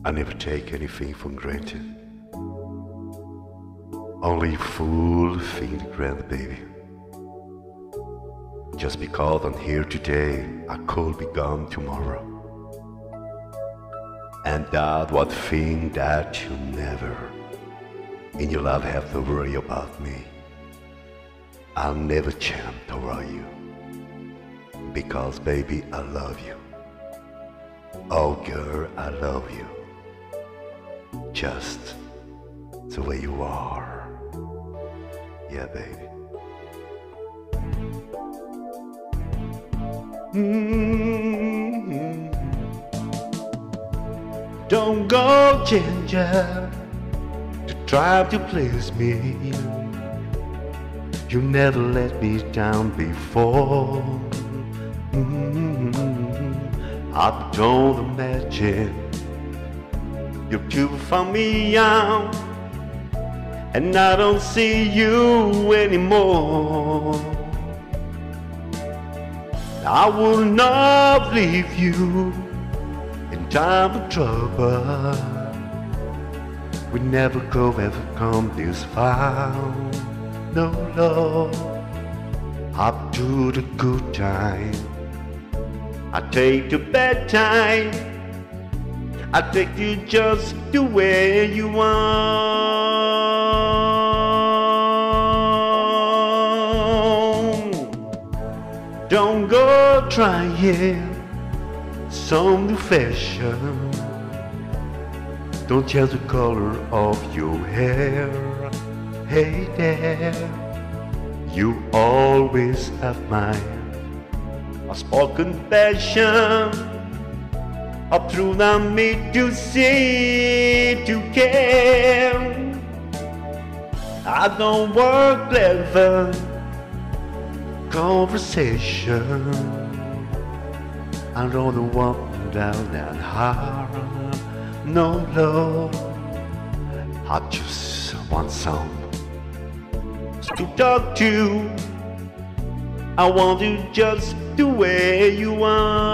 I never take anything for granted. Only fool thing to grant, baby. Just because I'm here today, I could be gone tomorrow. And that one thing that you never in your life have to worry about me. I'll never champ over you. Because baby, I love you. Oh girl, I love you. Just the way you are. Yeah, baby. Don't go, ginger, to try to please me. You never let me down before. I don't imagine you're too far me out, and I don't see you anymore. I will not leave you in time of trouble. We never go ever come this far. No, Lord, up to the good time. I take the bad time. I take you just the way you are. Don't go trying some new fashion. Don't change the color of your hair. Hey there, you always have my unspoken passion. Up through the me to see, to care. I don't work clever conversation. I don't want down that hard. No, Lord, I just want some to talk to. I want you just the way you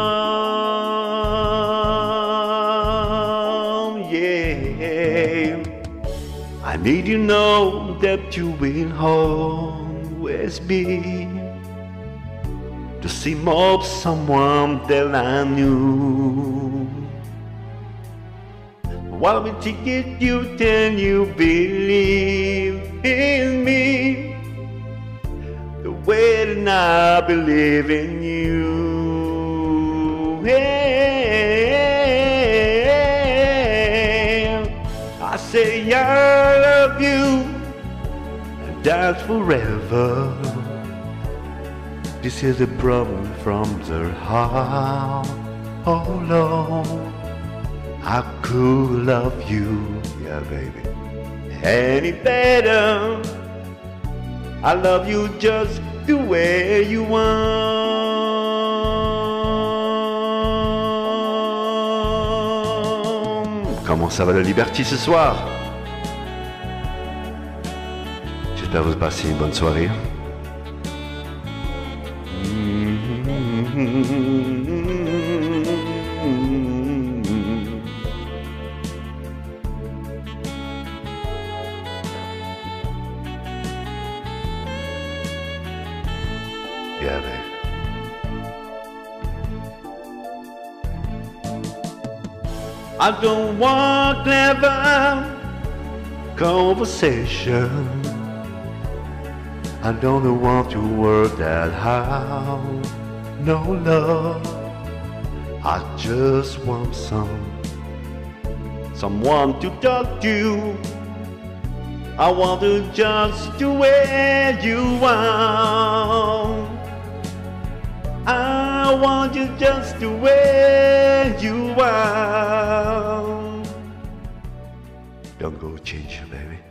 are. Yeah, I need you know that you will always be to see more of someone that I knew. Why would you get you then you believe in me the way that I believe in you? Yeah. I say I love you, and that's forever. This is a problem from the heart. Oh Lord, I could love you, yeah baby, any better. I love you just the way you are. Comment ça va la Liberty ce soir? J'espère que vous passez une bonne soirée. Yeah, babe. I don't want clever conversation. I don't want to work that hard. No love, I just want someone to talk to. I want to just the way you are. I want you just the way you are. Don't go change, baby.